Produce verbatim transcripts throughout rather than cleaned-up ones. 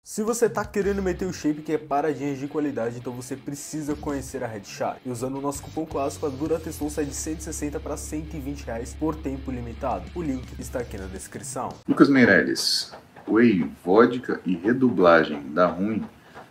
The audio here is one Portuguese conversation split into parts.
Se você tá querendo meter o shape que é paradinhas de qualidade, então você precisa conhecer a Headshot. E usando o nosso cupom clássico, a Duratestool sai de cento e sessenta para cento e vinte reais por tempo limitado. O link está aqui na descrição. Lucas Meirelles, whey, vodka e redublagem dá ruim?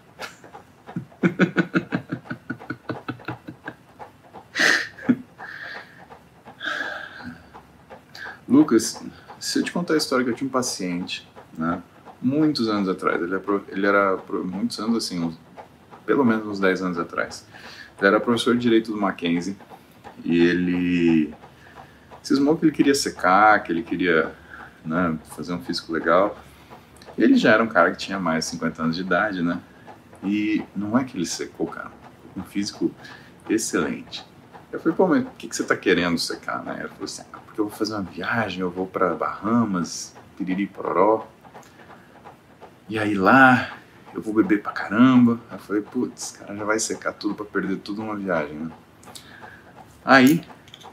Lucas, se eu te contar a história que eu tinha um paciente, né, muitos anos atrás, ele era, ele era muitos anos assim, uns, pelo menos uns dez anos atrás, ele era professor de Direito do Mackenzie e ele cismou que ele queria secar, que ele queria, né, fazer um físico legal. Ele já era um cara que tinha mais de cinquenta anos de idade, né, e não é que ele secou, cara, um físico excelente. Eu falei, pô, mas o que, que você tá querendo secar, né? Ele falou assim, ah, porque eu vou fazer uma viagem, eu vou pra Bahamas, piriri pororó, e aí lá eu vou beber pra caramba. Aí eu falei, putz, cara já vai secar tudo pra perder tudo numa viagem, né? Aí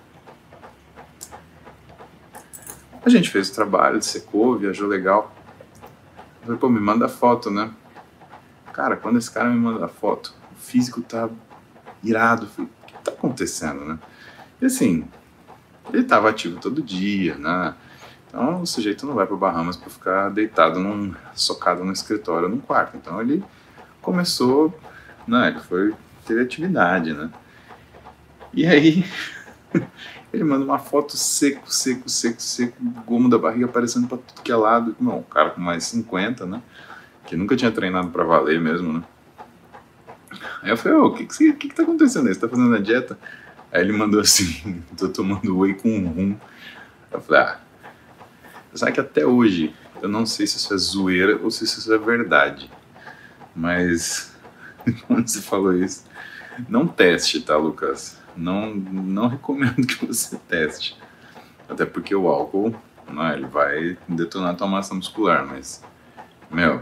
a gente fez o trabalho, secou, viajou legal. Eu falei, pô, me manda foto, né? Cara, quando esse cara me manda a foto, o físico tá irado. Eu falei, o que tá acontecendo, né? E assim, ele tava ativo todo dia, né? Então o sujeito não vai para Bahamas para ficar deitado, num, socado no escritório, num quarto. Então ele começou, né? Ele foi ter atividade, né? E aí ele manda uma foto seco, seco, seco, seco, gomo da barriga aparecendo para tudo que é lado. Não, um cara com mais cinquenta, né? Que nunca tinha treinado para valer mesmo, né? Aí eu falei, ô, o que que, que que tá acontecendo aí? Você tá fazendo a dieta? Aí ele mandou assim, tô tomando whey com rum. Eu falei, ah, sabe que até hoje eu não sei se isso é zoeira ou se isso é verdade. Mas quando você falou isso, não teste, tá, Lucas? Não, não recomendo que você teste. Até porque o álcool, né, ele vai detonar a tua massa muscular, mas, meu...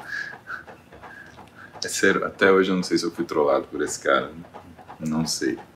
É sério, até hoje eu não sei se eu fui trollado por esse cara. Não sei.